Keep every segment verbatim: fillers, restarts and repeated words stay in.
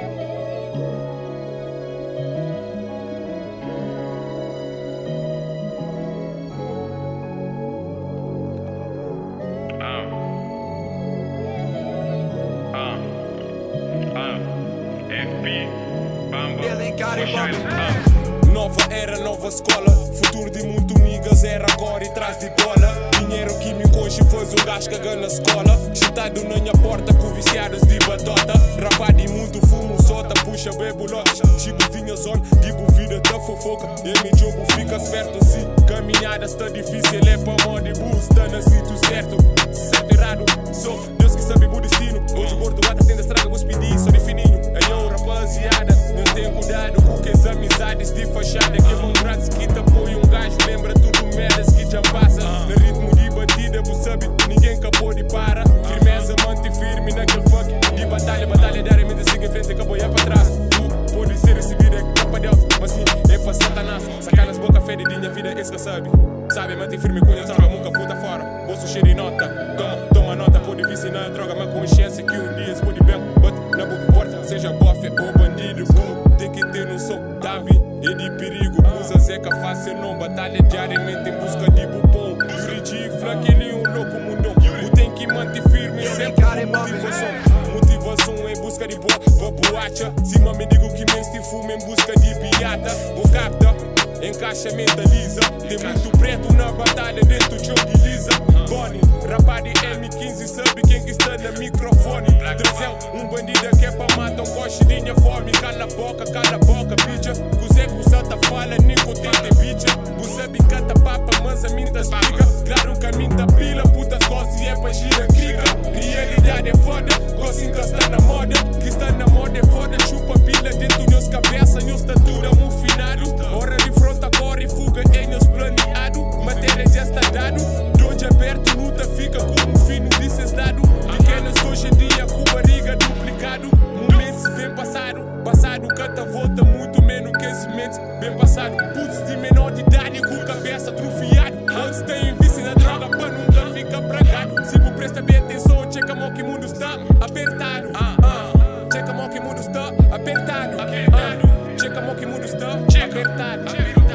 Nova era, nova escola. Futuro de muito niggas era agora e traz de bola. Dinheiro que me encoche faz um gajo cagando na escola. Sentado na minha porta com viciados de batota. Rapado e muito fumo, sota, puxa bebulotas. Chico vinha zona, digo vida da fofoca. E me jogo fica certo assim. Caminhada está difícil, é pra mão de bus. Tá no sítio certo, certo errado. Sou Deus que sabe o destino. Hoje o gordo gata tem da estrada, vos pedir, sou de fininho. É eu, rapaziada, não tenho cuidado com que as amizades de fachada. Que vão braços que te apoia um gajo, lembra tudo merdas que já passa. No ritmo de batida, você sabe, ninguém capô de para. Firmeza, mante firme naquele fuck de batalha. Batalha diariamente, siga em frente, acabou e é pra trás. Tu pode ser recebido, é capa Deus, mas sim, é pra Satanás. Sacar nas boca fede de minha vida, esse que sabe. Sabe, mante firme com a droga, nunca puta fora. Bolso cheio de nota, toma, toma nota. Pode vir na droga, mas consciência que um dia se pode bem. Bate na boca, porta, seja bofe ou bandido. Tem que ter noção, Davi, é de perigo. Usa zeca fácil, não batalha diariamente em busca de bupom. Yurigi, flanquele, um louco mundão. Tu tem que manter firme sempre com motivação. Motivação em busca de boa, boa boacha. Cima me digo que men se fuma em busca de piada. O capta, encaixa, mentaliza. Tem muito preto na batalha dentro de jogo de lisa. Bonnie, rapaz de M quinze, sabe quem que está no microfone. Trazão, um bandido que é pra matar um coxinha fome. Cala a boca, cala a boca, bicha. Cusé com santa fala, Nico tenta bicha. Você bicata papa, mas a minta explica. Claro que a minta pila, putas gostam e é pra gira crica. Realidade é foda, gostam que está na moda. Que está na moda é foda, chupa pila dentro meus cabeça, meus estatura, um finado. Hora de fronta, corre, fuga, é meus planeado. Matéria já está dado, de aberto, luta fica como um fino dado. Pequenas hoje em dia com barriga duplicado. Momentos bem passado, passado canta volta muito menos que esse momentos bem passado. Putz de menor de idade com cabeça atrofiado. Antes tem vício na droga pra nunca ficar bragado. Se tu presta bem atenção, checa mal que o mundo está apertado. uh, Checa mal que o mundo está apertado. uh, Checa mal que o mundo está apertado.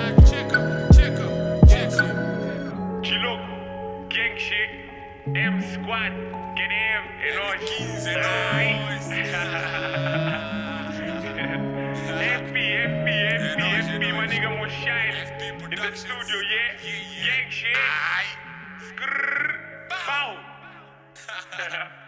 Gang shit, M Squad, get M, é nóis, é nóis. F P, F P, F P, F P, my nigga mo shine in the studio, yeah? Gang shit, skrrr, pow.